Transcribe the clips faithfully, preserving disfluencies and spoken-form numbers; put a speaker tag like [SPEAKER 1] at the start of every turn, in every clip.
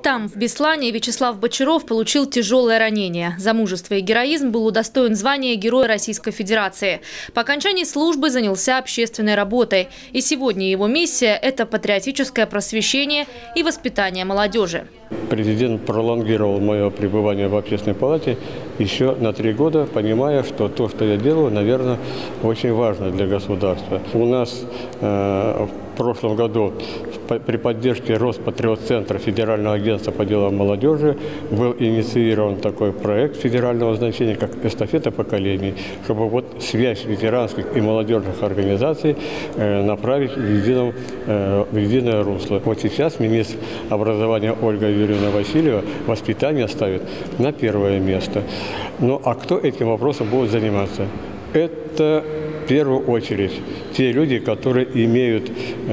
[SPEAKER 1] Там, в Беслане, Вячеслав Бочаров получил тяжелое ранение. За мужество и героизм был удостоен звания Героя Российской Федерации. По окончании службы занялся общественной работой. И сегодня его миссия – это патриотическое просвещение и воспитание молодежи.
[SPEAKER 2] Президент пролонгировал мое пребывание в Общественной палате еще на три года, понимая, что то, что я делаю, наверное, очень важно для государства. У нас э, в прошлом году при поддержке Роспатриотцентра Федерального агентства по делам молодежи был инициирован такой проект федерального значения, как «Эстафета поколений», чтобы вот связь ветеранских и молодежных организаций э, направить в, едином, э, в единое русло. Вот сейчас министр образования Ольга Юрьевна Васильева воспитание ставит на первое место. Ну а кто этим вопросом будет заниматься? Это в первую очередь те люди, которые имеют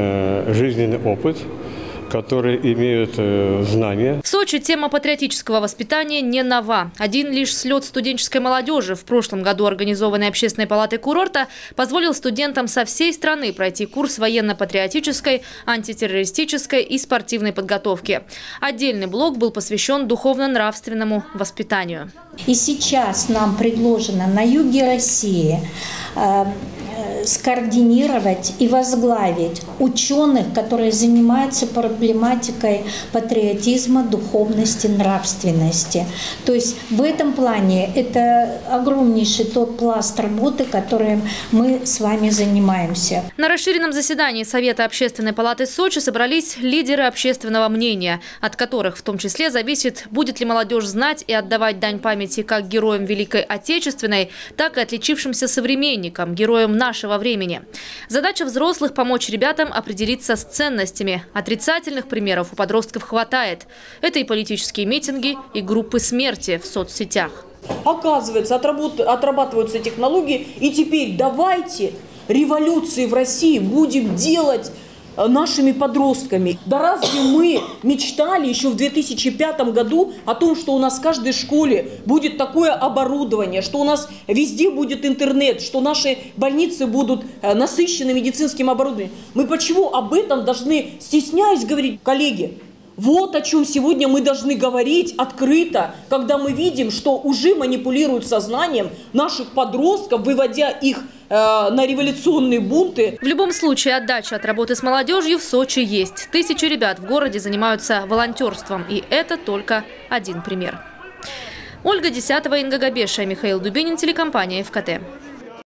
[SPEAKER 2] э, жизненный опыт, которые имеют э, знания.
[SPEAKER 1] В Сочи тема патриотического воспитания не нова. Один лишь слет студенческой молодежи, в прошлом году организованный Общественной палатой курорта, позволил студентам со всей страны пройти курс военно-патриотической, антитеррористической и спортивной подготовки. Отдельный блок был посвящен духовно-нравственному воспитанию.
[SPEAKER 3] И сейчас нам предложено на юге России э, скоординировать и возглавить ученых, которые занимаются проблематикой патриотизма, духовности, нравственности. То есть в этом плане это огромнейший тот пласт работы, которым мы с вами занимаемся.
[SPEAKER 1] На расширенном заседании Совета Общественной палаты Сочи собрались лидеры общественного мнения, от которых в том числе зависит, будет ли молодежь знать и отдавать дань памяти как героям Великой Отечественной, так и отличившимся современникам, героям нашего времени. Задача взрослых – помочь ребятам определиться с ценностями. Отрицательных примеров у подростков хватает. Это и политические митинги, и группы смерти в соцсетях.
[SPEAKER 4] Оказывается, отрабатываются технологии, и теперь давайте революции в России будем делать нашими подростками. Да разве мы мечтали еще в две тысячи пятом году о том, что у нас в каждой школе будет такое оборудование, что у нас везде будет интернет, что наши больницы будут насыщены медицинским оборудованием? Мы почему об этом должны, стесняясь, говорить? Коллеги, вот о чем сегодня мы должны говорить открыто, когда мы видим, что уже манипулируют сознанием наших подростков, выводя их э, на революционные бунты.
[SPEAKER 1] В любом случае, отдача от работы с молодежью в Сочи есть. Тысячи ребят в городе занимаются волонтерством. И это только один пример. Ольга Десятова, Инга Габеша, Михаил Дубинин, телекомпания ФКТ.